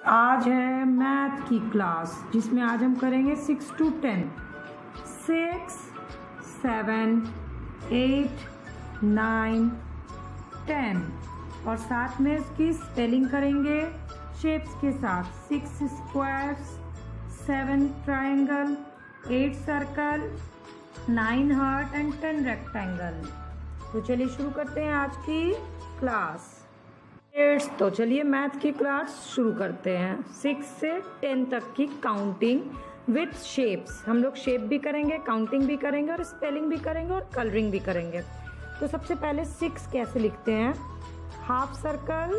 आज है मैथ की क्लास जिसमें आज हम करेंगे 6 to 10, 6, 7, 8, 9, 10 और साथ में इसकी स्पेलिंग करेंगे शेप्स के साथ। 6 squares, 7 triangle, 8 circle, 9 heart and 10 rectangle. तो चलिए शुरू करते हैं आज की क्लास। तो चलिए मैथ की क्लास शुरू करते हैं। 6 से 10 तक की काउंटिंग विथ शेप्स। हम लोग शेप भी करेंगे, काउंटिंग भी करेंगे और स्पेलिंग भी करेंगे और कलरिंग भी करेंगे। तो सबसे पहले 6 कैसे लिखते हैं? हाफ सर्कल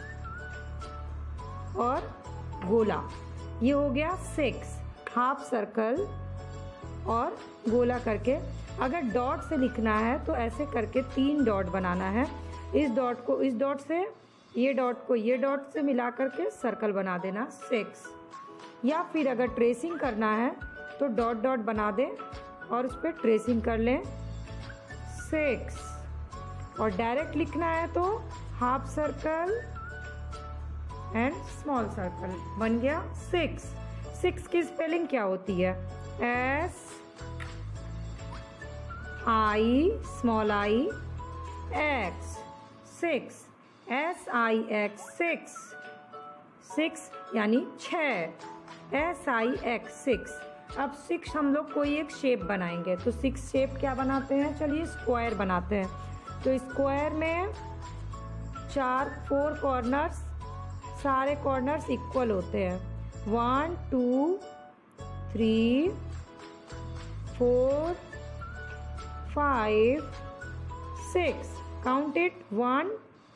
और गोला, ये हो गया 6। हाफ सर्कल और गोला करके, अगर डॉट से लिखना है तो ऐसे करके 3 डॉट बनाना है। इस डॉट को इस डॉट से, ये डॉट को ये डॉट से मिला करके सर्कल बना देना 6। या फिर अगर ट्रेसिंग करना है तो डॉट डॉट बना दें और उस पर ट्रेसिंग कर लें 6। और डायरेक्ट लिखना है तो half circle and small circle, बन गया 6। 6 की स्पेलिंग क्या होती है? S I small I X, 6। SIX 6, 6 यानी 6। SIX 6। अब 6 हम लोग कोई एक शेप बनाएंगे, तो 6 शेप क्या बनाते हैं? चलिए स्क्वायर बनाते हैं। तो स्क्वायर में 4 कॉर्नर्स, सारे कॉर्नर्स इक्वल होते हैं। 1 2 3 4 5 6। Count it. 1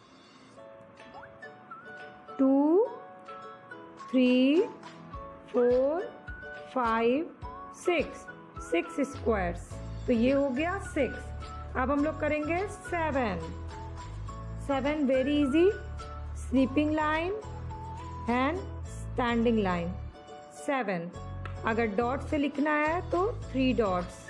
2 3 4 5 6, 6 स्क्वायर्स। तो ये हो गया 6। अब हम लोग करेंगे 7। 7 very easy. Sleeping line and standing line 7। अगर डॉट से लिखना है तो 3 डॉट्स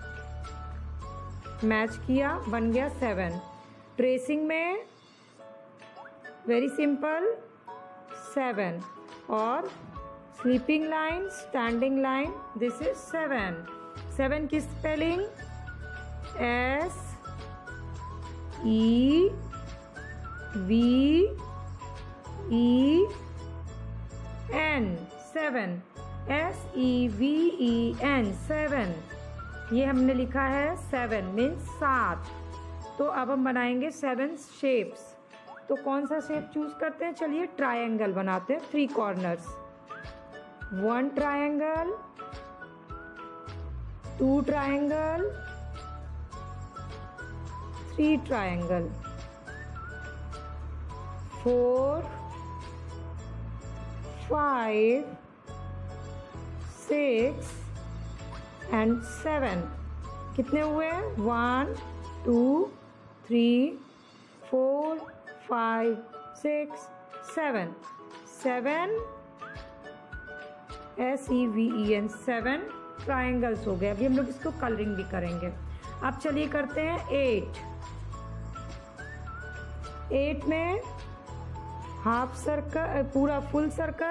मैच किया, बन गया 7। ट्रेसिंग में वेरी सिंपल 7 और sleeping line, standing line, this is 7। 7 की spelling S E V E N 7। S E V E N 7। ये हमने लिखा है 7 मीन्स 7। तो अब हम बनाएंगे 7 शेप्स। तो कौन सा शेप चूज करते हैं? चलिए ट्रायंगल बनाते हैं। 3 corners, 1 triangle, 2 triangle, 3 triangle, 4 5 6 and 7। कितने हुए? 1 2 3 4 5 6 7। 7 SEVEN 7 ट्रायंगल्स हो गए। अभी हम लोग इसको कलरिंग भी करेंगे। अब चलिए करते हैं 8। 8 में हाफ सर्कल, पूरा फुल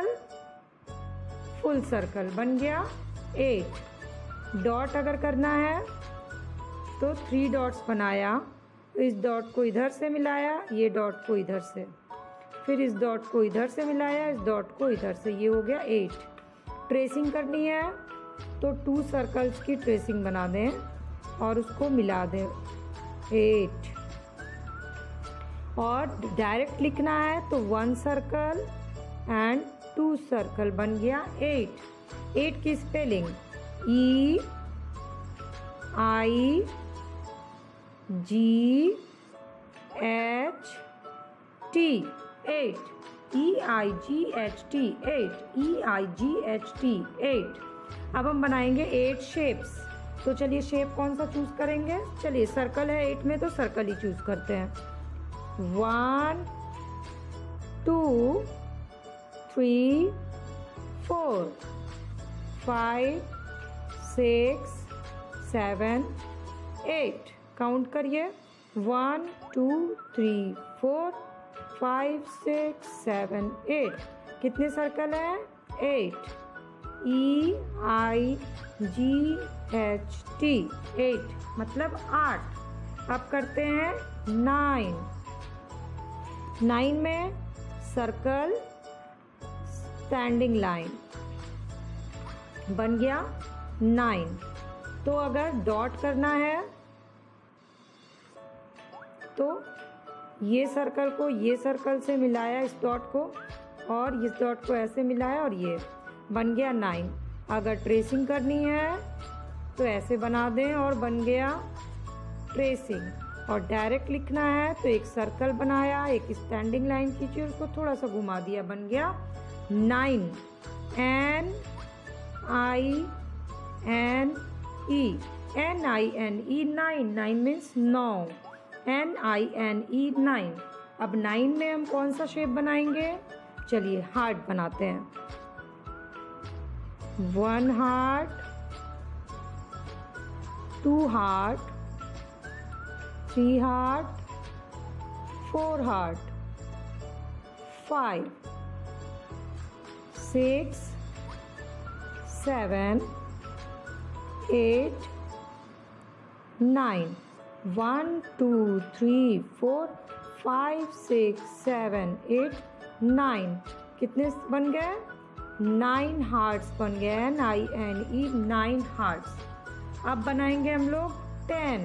सर्कल बन गया 8। डॉट अगर करना है तो 3 डॉट्स बनाया। इस डॉट को इधर से मिलाया, ये डॉट को इधर से, फिर इस डॉट को इधर से मिलाया, इस डॉट को इधर से, ये हो गया 8। ट्रेसिंग करनी है तो 2 सर्कल्स की ट्रेसिंग बना दें और उसको मिला दें 8। और डायरेक्ट लिखना है तो 1 सर्कल एंड 2 सर्कल, बन गया 8। 8 की spelling E I G H T 8। E I G H T 8। E I G H T 8। अब हम बनाएंगे 8 शेप्स। तो चलिए शेप कौन सा चूज करेंगे? चलिए सर्कल है 8 में तो सर्कल ही चूज करते हैं। 1 2 3 4 5 6 7 8। काउंट करिए। 1 2 3 4 5 6 7 8 कितने सर्कल हैं? 8। EIGHT 8 मतलब 8। अब करते हैं 9। 9 में सर्कल स्टैंडिंग लाइन बन गया 9। तो अगर डॉट करना है तो ये सर्कल को ये सर्कल से मिलाया इस डॉट को, और इस डॉट को ऐसे मिलाया और ये बन गया 9। अगर ट्रेसिंग करनी है तो ऐसे बना दें और बन गया ट्रेसिंग। और डायरेक्ट लिखना है तो एक सर्कल बनाया, एक स्टैंडिंग लाइन खींची, उसको थोड़ा सा घुमा दिया, बन गया 9। NINE 9 means 9। NINE 9। अब 9 में हम कौन सा शेप बनाएंगे? चलिए हार्ट बनाते हैं। 1 हार्ट, 2 हार्ट, 3 हार्ट, 4 हार्ट, 5 6 7 8 9 1 2 3 4 5 6 7 8 9 कितने बन गए? 9 हार्ट्स बन गए। NINE 9 hearts. अब बनाएंगे हम लोग 10।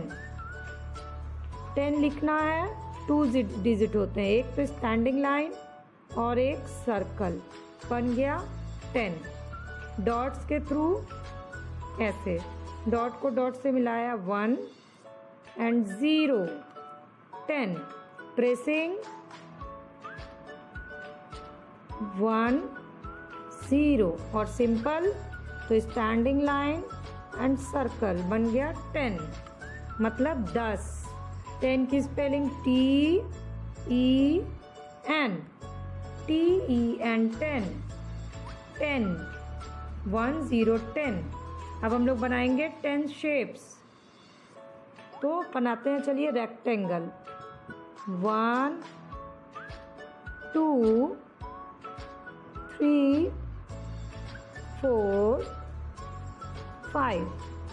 10 लिखना है, 2 डिजिट होते हैं, एक तो स्टैंडिंग लाइन और एक सर्कल, बन गया 10। डॉट्स के थ्रू ऐसे डॉट को डॉट से मिलाया 1 एंड 0 10। ट्रेसिंग 1 0 और सिंपल तो स्टैंडिंग लाइन एंड सर्कल, बन गया 10 मतलब 10। 10 की स्पेलिंग TEN 10 10 1 0 10। अब हम लोग बनाएंगे 10 शेप्स। तो बनाते हैं, चलिए रेक्टेंगल। 1 2 3 4 5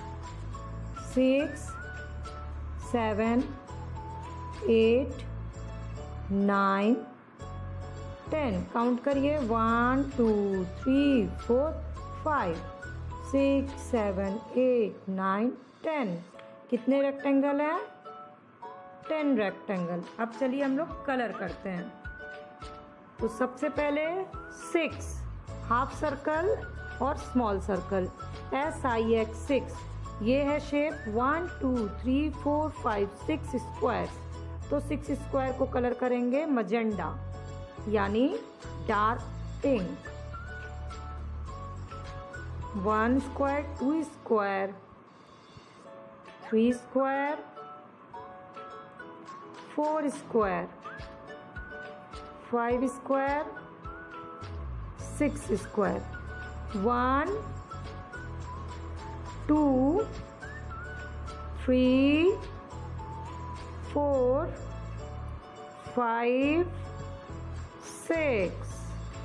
6 7 8 9 10। काउंट करिए 1 2 3 4 5 6 7 8 9 10। कितने रेक्टेंगल हैं? 10 रेक्टेंगल। अब चलिए हम लोग कलर करते हैं। तो सबसे पहले 6 हाफ सर्कल और स्मॉल सर्कल, SIX 6। ये है शेप 1 2 3 4 5 6 स्क्वायर। तो 6 स्क्वायर को कलर करेंगे मजेंडा यानी dark pink. 1 square, 2 square, 3 square, 4 square, 5 square, 6 square. 1 2 3 4 5 6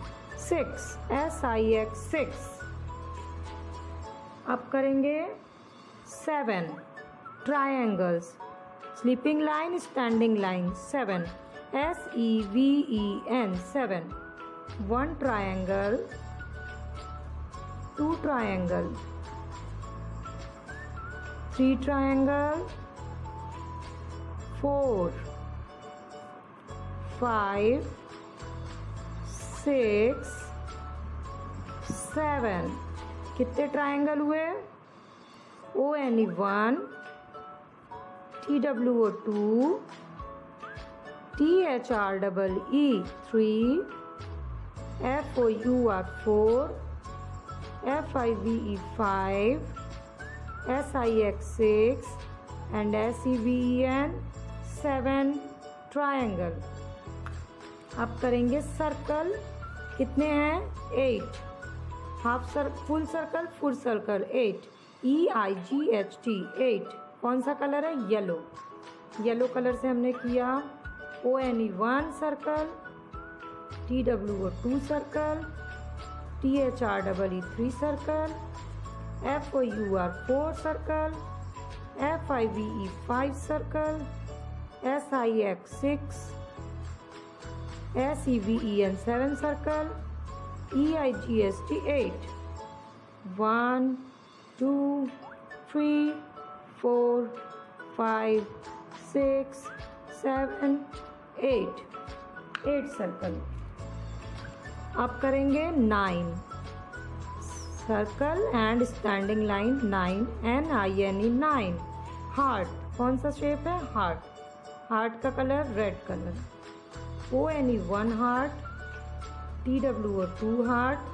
SIX 6। अब करेंगे 7 triangles, sleeping line standing line 7 SEVEN 7। 1 triangle, 2 triangle, 3 triangle, 4 5 6 7। कितने ट्रायंगल हुए? ONE 1, TWO 2, THREE 3, FOUR 4, FIVE 5, SIX 6 and SEVEN 7 triangle. अब करेंगे circle. कितने हैं? 8। Half circle, full circle 8 EIGHT 8। कौन सा कलर है? येलो। येलो कलर से हमने किया ONE 1 circle, TWO 2 circle, THREE 3 circle, FOUR 4 circle, FIVE 5 circle, SIX 6, SEVEN 7 circle, EIGST 8. 1 2 3 4 5 6 7 8 circle. अब करेंगे 9 circle and standing line 9 NINE 9। Heart, कौन सा शेप है? हार्ट। हार्ट का colour red colour. ONE 1 heart, TWO 2 heart,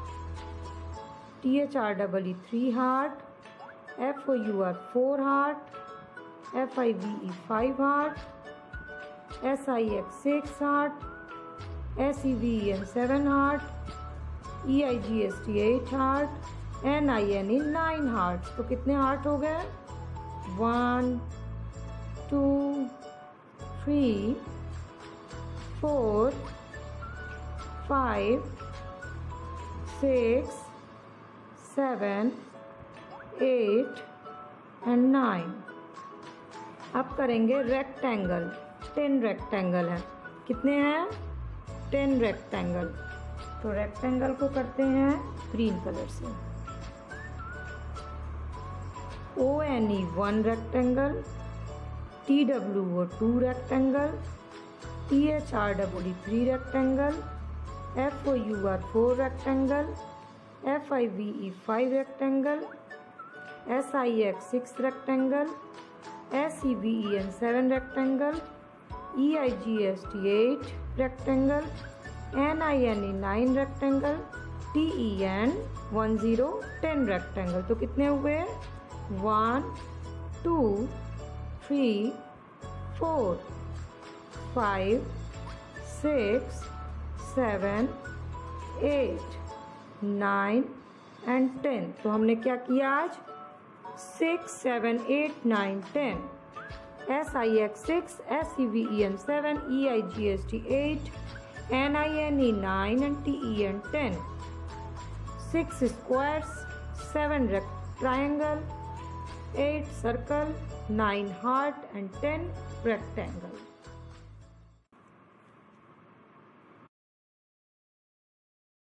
THREE 3 heart, FOUR 4 heart, FIVE 5 heart, SIX 6 heart, SEVEN 7 heart, EIGST 8 heart, NINE 9 heart. तो कितने heart हो गए? 1 2 3 4 5 6 7 8 and 9। अब करेंगे रेक्टेंगल। 10 रेक्टेंगल है। कितने हैं? 10 रेक्टेंगल। तो रेक्टेंगल को करते हैं ग्रीन कलर से। ONE 1 rectangle, TWO 2 rectangle, THREE 3 rectangle, FOUR 4 rectangle, FIVE 5 rectangle, SIX 6 rectangle, SEVEN 7 rectangle, EIGST 8 rectangle, NINE 9 rectangle, TEN 10 rectangle. तो कितने हुए? 1 2 3 4 5 6 7 8 9 एंड 10। तो हमने क्या किया आज? 6 7 8 9 10। SIX 6, SEVEN 7, EIGST 8, NINE 9 and TEN 10. 6 squares, 7 triangle, 8 circle, 9 heart and 10 rectangle.